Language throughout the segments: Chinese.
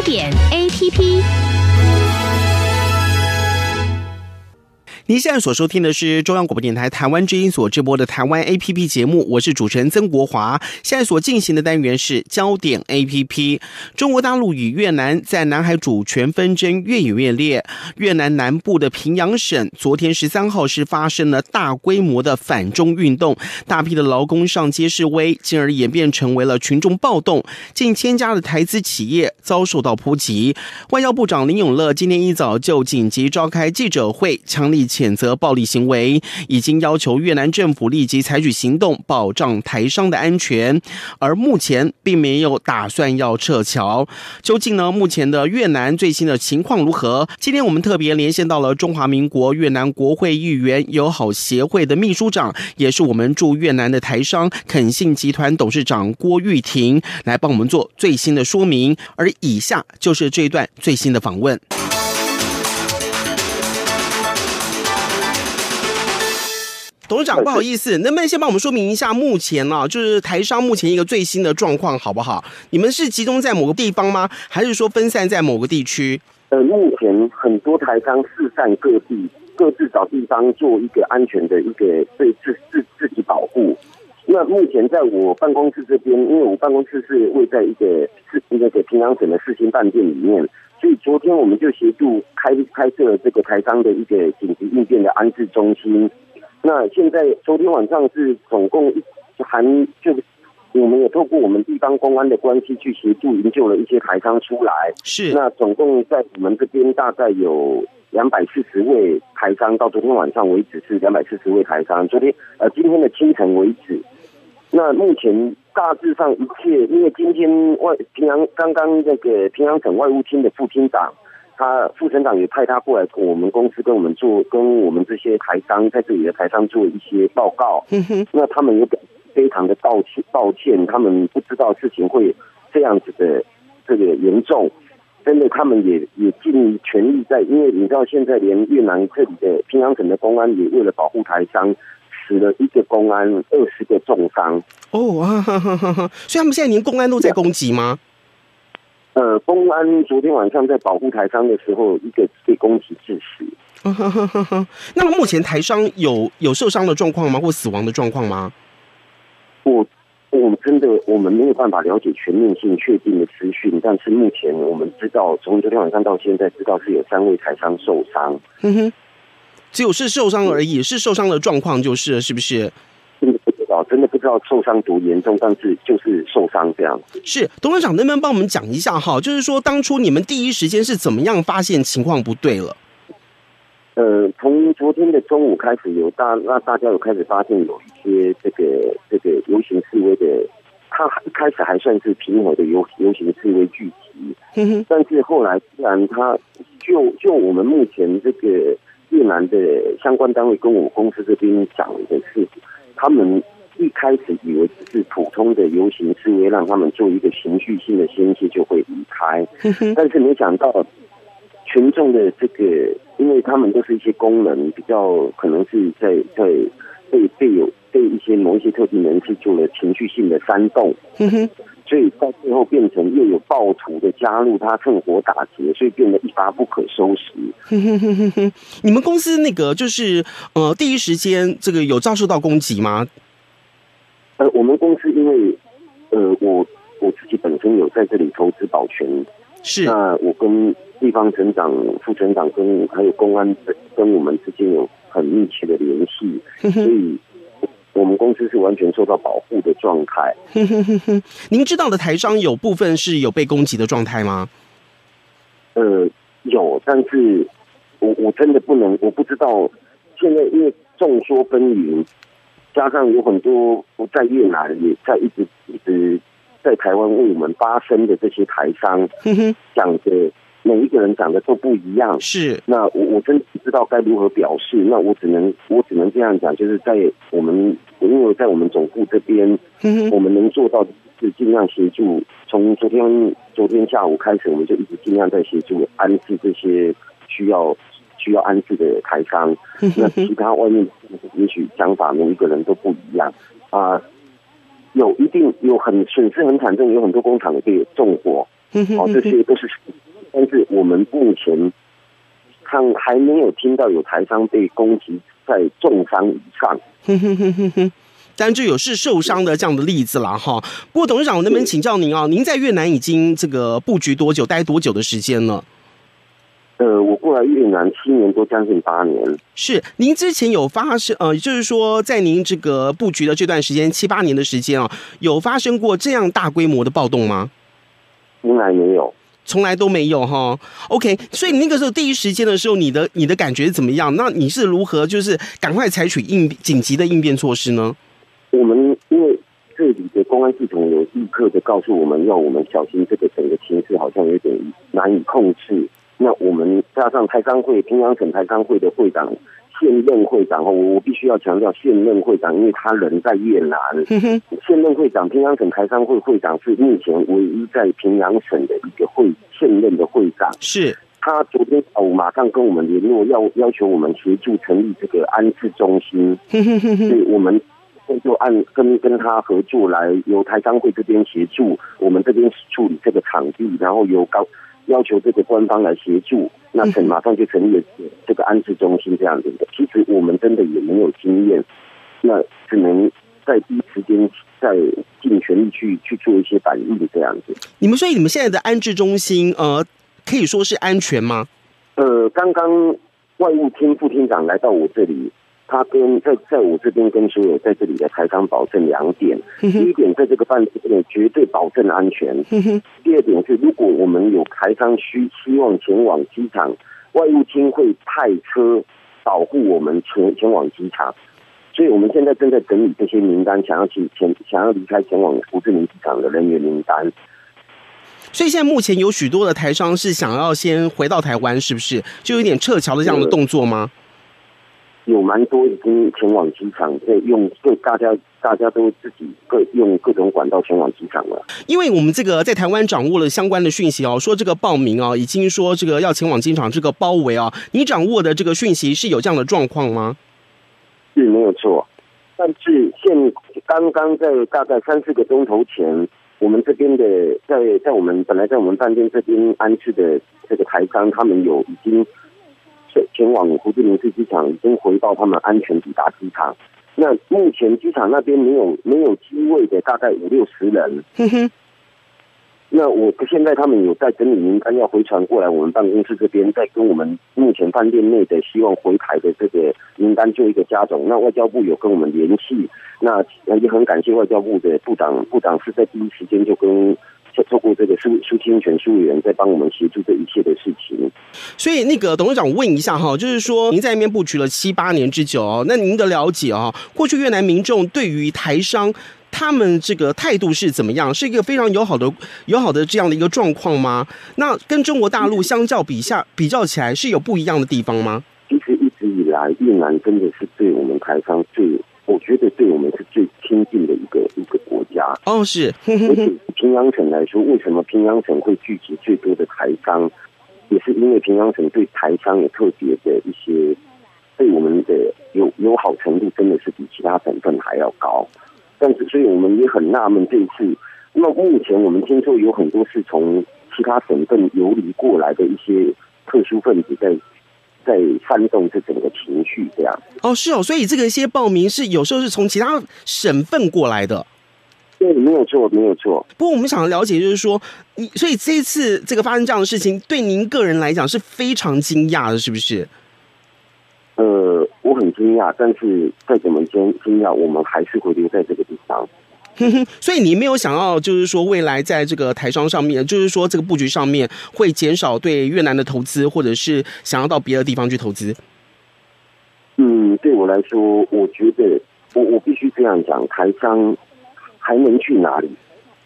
点 APP。 您现在所收听的是中央广播电台台湾之音所直播的台湾 APP 节目，我是主持人曾国华。现在所进行的单元是焦点 APP。中国大陆与越南在南海主权纷争越演越烈。越南南部的平阳省昨天13号是发生了大规模的反中运动，大批的劳工上街示威，进而演变成为了群众暴动，近千家的台资企业遭受到波及。外交部长林永乐今天一早就紧急召开记者会，强力谴责暴力行为，已经要求越南政府立即采取行动，保障台商的安全。而目前并没有打算要撤侨。究竟呢？目前的越南最新的情况如何？今天我们特别连线到了中华民国越南国会议员友好协会的秘书长，也是我们驻越南的台商肯信集团董事长郭玉婷，来帮我们做最新的说明。而以下就是这一段最新的访问。董事长，不好意思，能不能先帮我们说明一下目前就是台商目前一个最新的状况好不好？你们是集中在某个地方吗？还是说分散在某个地区？ 目前很多台商四散各地，各自找地方做一个安全的一个对自己保护。那目前在我办公室这边，因为我办公室是位在一个平阳省的世新饭店里面，所以昨天我们就协助开设这个台商的一个紧急应变的安置中心。那现在昨天晚上是总共我们也透过我们地方公安的关系去协助营救了一些台商出来。 是。那总共在我们这边大概有240位台商，到昨天晚上为止是240位台商。今天的清晨为止，那目前大致上一切，因为今天刚刚那个平阳省外务厅的副厅长。副省长也派他过来跟我们公司跟我们这些台商在这里的台商做一些报告。那他们也非常的抱歉，他们不知道事情会这样子的这个严重。真的，他们也尽全力因为你知道现在连越南这里的平阳省的公安也为了保护台商，死了1个公安，20个重伤。 所以他们现在连公安都在攻击吗？ 公安昨天晚上在保护台商的时候，一个被攻击致死。 那么目前台商有受伤的状况吗？或死亡的状况吗？ 我们没有办法了解全面性确定的资讯，但是目前我们知道，从昨天晚上到现在知道是有3位台商受伤。 只有是受伤而已，是受伤的状况就是了，是不是？ 真的不知道受伤多严重，但是就是受伤这样。 是，董事长能不能帮我们讲一下就是说当初你们第一时间是怎么样发现情况不对了？ 从昨天的中午开始大家有开始发现有一些这个游行示威的，他一开始还算是平和的游行示威聚集，但是后来既然他就我们目前这个越南的相关单位跟我公司这边讲的是，他们一开始以为只是普通的游行示威，让他们做一个情绪性的宣泄就会离开，但是没想到群众的这个，因为他们都是一些工人，比较可能是在被一些某一些特定人士做了情绪性的煽动，所以到最后变成又有暴徒的加入，他趁火打劫，所以变得一发不可收拾。 你们公司那个就是第一时间这个有遭受到攻击吗？ 我们公司因为我自己本身有在这里投资保全， 是。 那我跟地方省长、副省长还有公安跟我们之间有很密切的联系，所以我们公司是完全受到保护的状态。 您知道的台商有部分是有被攻击的状态吗？ 有，但是我真的我不知道。现在因为众说纷纭，加上有很多不在越南，也在一直在台湾为我们发声的这些台商，讲的每一个人讲的都不一样。是，那我真的不知道该如何表示。那我只能这样讲，就是因为在我们总部这边，我们能做到的是尽量协助。从昨天下午开始，我们就一直尽量在协助安置这些需要安置的台商。那其他外面也许想法每一个人都不一样啊。一定有损失很惨重，有很多工厂也被纵火。这些都是但是我们目前还没有听到有台商被攻击在重伤以上。 但就有是受伤的这样的例子啦哈。不过董事长，我能不能请教您啊？您在越南已经这个布局多久，待多久的时间了？ 我过来越南7年多，将近8年。 是，您之前有发生就是说在您这个布局的这段时间7、8年的时间啊，有发生过这样大规模的暴动吗？ 从来没有。 从来都没有哈 ，OK， 所以那个时候第一时间的时候，你的感觉怎么样？那你是如何就是赶快采取紧急的应变措施呢？ 我们因为这里的公安系统有立刻的告诉我们，要我们小心这个整个情势好像有点难以控制。那我们加上台商会平阳省台商会的会长现任会长，我必须要强调现任会长，因为他人在越南。现任会长平阳省台商会会长是目前唯一在平阳省的一个现任的会长。 是他昨天马上跟我们联络，要求我们协助成立这个安置中心。所以我们就跟他合作，来由台商会这边协助，我们这边处理这个场地，然后要求这个官方来协助，那马上就成立了这个安置中心这样子的。其实我们真的也没有经验，那只能在第一时间在尽全力去做一些反应这样子。 所以你们现在的安置中心可以说是安全吗？ 刚刚外务厅副厅长来到我这里，他在我这边跟所有在这里的台商保证2点。第一点，在这个办公室绝对保证安全。第二点是，如果我们有台商希望前往机场，外务厅会派车保护我们前往机场。所以我们现在正在整理这些名单，想要离开前往胡志明机场的人员名单。 所以现在目前有许多的台商是想要先回到台湾，是不是？就有点撤侨的这样的动作吗？ 有蛮多已经前往机场，对大家都自己用各种管道前往机场了。 因为我们这个在台湾掌握了相关的讯息说这个报名已经说这个要前往机场这个包围你掌握的这个讯息是有这样的状况吗？ 是没有错，但是刚刚在大概3、4个钟头前，我们这边的在我们本来在我们饭店这边安置的这个台商，他们已经前往胡志明市机场，已经回报他们安全抵达机场。那目前机场那边没有机位的大概50、60人。那我现在他们有在整理名单，要回传过来我们办公室这边，再跟我们目前饭店内的希望回台的这个名单做一个加总。那外交部有跟我们联系，那也很感谢外交部的部长是在第一时间就透过这个苏清泉苏委员在帮我们协助这一切的事情。 所以那个董事长，我问一下就是说您在那边布局了7、8年之久那您的了解过去越南民众对于台商他们这个态度是怎么样？是一个非常友好的这样的一个状况吗？那跟中国大陆相较比较起来，是有不一样的地方吗？ 其实一直以来，越南真的是对我们台商我觉得对我们是最亲近的一个国家。 是。 而且平阳省来说，为什么平阳省会聚集最多的台商，也是因为平阳省对台商有特别的一些对我们的友好程度，真的是比其他省份还要高。但是，所以我们也很纳闷这一次。那么目前我们听说有很多是从其他省份游离过来的一些特殊分子在煽动这整个情绪，这样。 是所以这个一些报名是有时候是从其他省份过来的。 对，没有错。 不过我们想要了解，就是说，所以这一次这个发生这样的事情，对您个人来讲是非常惊讶的，是不是？ 我很惊讶，但是再怎么惊讶，我们还是会留在这个地方。 所以你没有想要，就是说未来在这个台商上面，就是说这个布局上面会减少对越南的投资，或者是想要到别的地方去投资？ 对我来说，我觉得我必须这样讲，台商还能去哪里？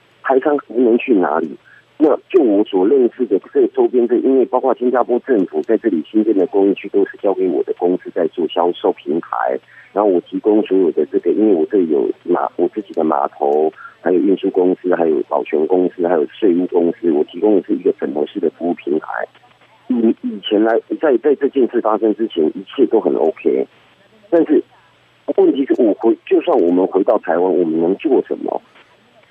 那就我所认识的这周边因为包括新加坡政府在这里新建的工业区都是交给我的公司在做销售平台，然后我提供所有的因为我这里有我自己的码头，还有运输公司，还有保全公司，还有税务公司，我提供的是一个整合式的服务平台。以前在这件事发生之前，一切都很 OK， 但是问题是就算我们回到台湾，我们能做什么？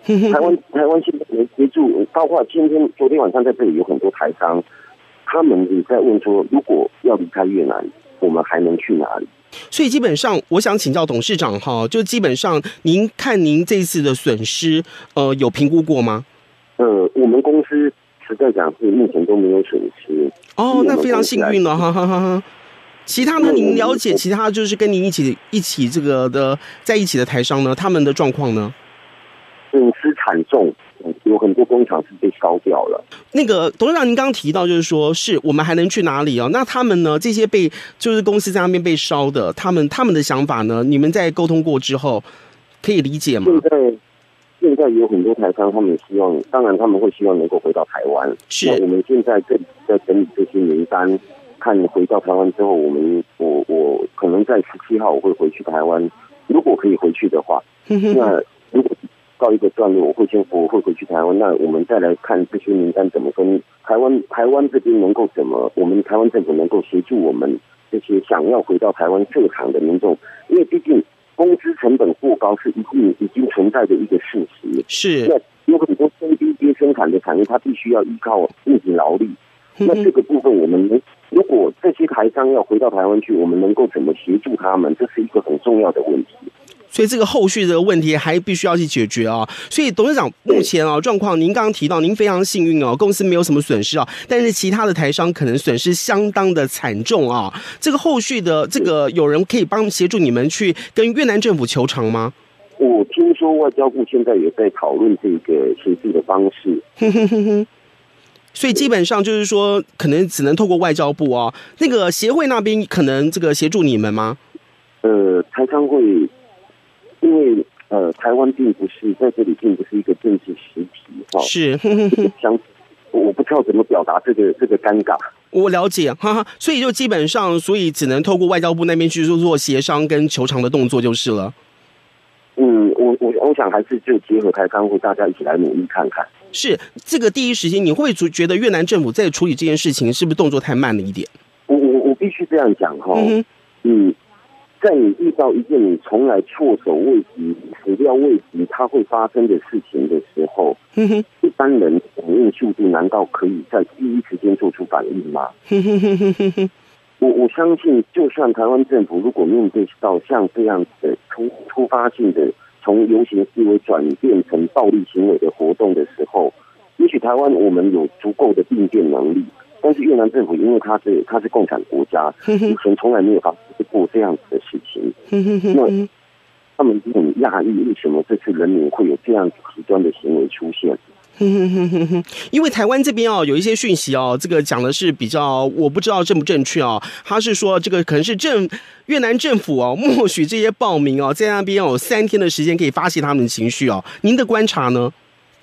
台湾现在没协助，包括昨天晚上在这里有很多台商，他们也在问说，如果要离开越南，我们还能去哪里？ 所以基本上，我想请教董事长哈，就基本上您看您这次的损失，有评估过吗？ 我们公司实在讲是目前都没有损失。 哦，那非常幸运了，哈哈哈哈。其他呢？您了解其他就是跟您一起这个的在一起的台商呢，他们的状况呢？ 损失惨重，有很多工厂是被烧掉了。 那个董事长，您刚刚提到就是说，是我们还能去哪里哦？那他们呢？这些就是公司在那边被烧的，他们的想法呢？你们在沟通过之后，可以理解吗？ 现在有很多台商，他们希望，当然他们会希望能够回到台湾。 是。 那我们现在在整理这些名单。看回到台湾之后，我可能在17号我会回去台湾，如果可以回去的话，那如果到一个段落，我会回去台湾，那我们再来看这些名单怎么跟台湾这边能够我们台湾政府能够协助我们这些想要回到台湾设厂的民众，因为毕竟工资成本过高是已经存在的一个事实。 是。 那有很多中低阶生产的产业，它必须要依靠硬体劳力。那这个部分，我们如果这些台商要回到台湾去，我们能够怎么协助他们？这是一个很重要的问题。 所以这个后续的问题还必须要去解决啊。所以董事长目前状况，您刚刚提到您非常幸运哦，公司没有什么损失啊，但是其他的台商可能损失相当的惨重啊。这个后续的有人可以协助你们去跟越南政府求偿吗？ 我听说外交部现在也在讨论这个协助的方式。 所以基本上就是说，可能只能透过外交部啊，那个协会那边可能这个协助你们吗？ 台商会，因为台湾并不是在这里，并不是一个政治实体哈。 是， 我不知道怎么表达这个尴尬。 我了解，哈哈，所以就基本上，所以只能透过外交部那边去做协商跟求偿的动作就是了。我想还是就结合台商会，大家一起来努力看看。是这个第一时间，你会觉得越南政府在处理这件事情是不是动作太慢了一点？ 我必须这样讲哈，在你遇到一件你从来措手未及、始料未及它会发生的事情的时候，一般人反应速度难道可以在第一时间做出反应吗？我相信，就算台湾政府如果面对到像这样的突发性的从游行示威转变成暴力行为的活动的时候，也许台湾我们有足够的应变能力，但是越南政府因为它是共产国家，以前从来没有发生过这样子的事情，那他们很讶异为什么这次人民会有这样极端的行为出现。 因为台湾这边有一些讯息这个讲的是比较我不知道正不正确他是说这个可能是越南政府默许这些暴民在那边有3天的时间可以发泄他们的情绪您的观察呢？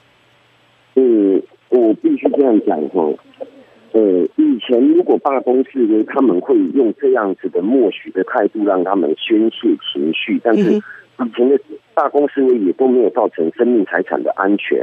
我必须这样讲以前如果罢工示威，他们会用这样子的默许的态度让他们宣泄情绪，但是以前的罢工示威也都没有造成生命财产的安全。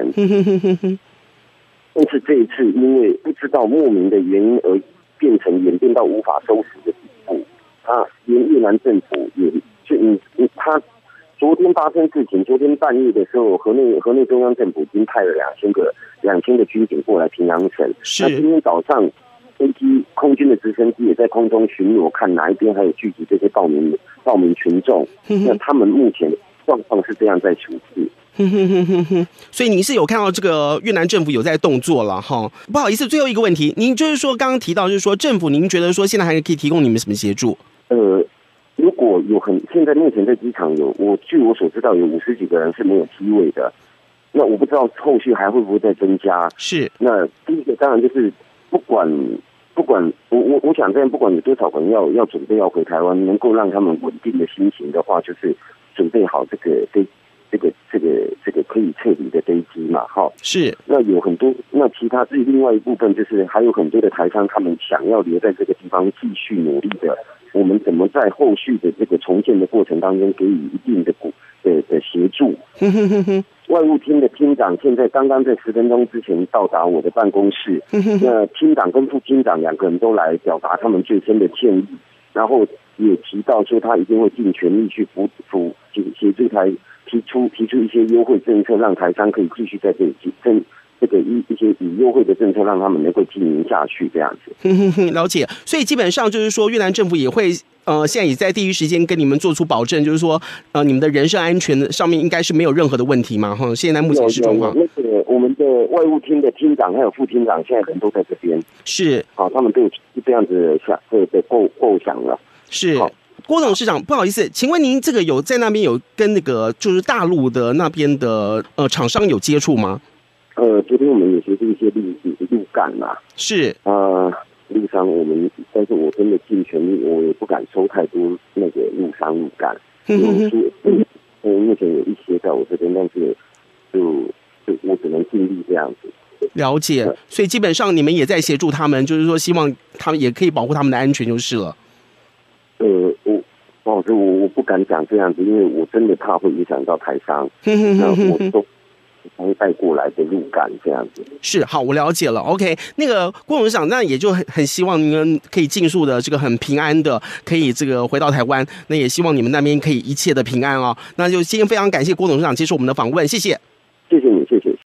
但是这一次因为不知道莫名的原因而演变到无法收拾的地步，连越南政府也他昨天发生事情，昨天半夜的时候，河内中央政府已经派了2000个军警过来平阳省。那今天早上飞机空军的直升机也在空中巡逻，看哪一边还有聚集这些暴民群众。那他们目前状况是这样在处置。 所以您是有看到这个越南政府有在动作了哈？不好意思，最后一个问题，您就是说刚刚提到就是说政府，您觉得说现在还可以提供你们什么协助？ 如果现在目前在机场据我所知道有50几个人是没有机位的，那我不知道后续还会不会再增加。 是， 那第一个当然就是不管我想这样，不管有多少人要准备要回台湾，能够让他们稳定的心情的话，就是准备好这个可以撤离的飞机嘛，哈。 是。 那有很多，那其他至于另外一部分就是还有很多的台商，他们想要留在这个地方继续努力的。我们怎么在后续的这个重建的过程当中给予一定的协助？外务厅的厅长现在刚刚在10分钟之前到达我的办公室，那厅长跟副厅长2个人都来表达他们最深的歉意，然后也提到说，他一定会尽全力去协助台提出一些优惠政策，让台商可以继续在这里一些以优惠的政策，让他们能够经营下去这样子。 了解。所以基本上就是说，越南政府也会现在也在第一时间跟你们做出保证，就是说你们的人身安全上面应该是没有任何的问题嘛？哈，现在目前是状况。 那个我们的外务厅的厅长还有副厅长现在人都在这边， 是好，他们都有这样子的构想了。 是。郭董事长，不好意思，请问您这个有在那边有跟那个就是大陆的那边的厂商有接触吗？ 昨天我们也协助一些路干啦，是路商但是我真的尽全力，我也不敢收太多那个路干，目前有一些在我这边，但是就我只能尽力这样子。 了解，所以基本上你们也在协助他们，就是说希望他们也可以保护他们的安全就是了。 我不敢讲这样子，因为我真的怕会影响到台商，那我都会带过来的路干这样子。 是，好，我了解了。OK， 那个郭董事长，那也就很希望你们可以尽速的这个很平安的可以这个回到台湾，那也希望你们那边可以一切的平安哦。那就今天非常感谢郭董事长接受我们的访问，谢谢。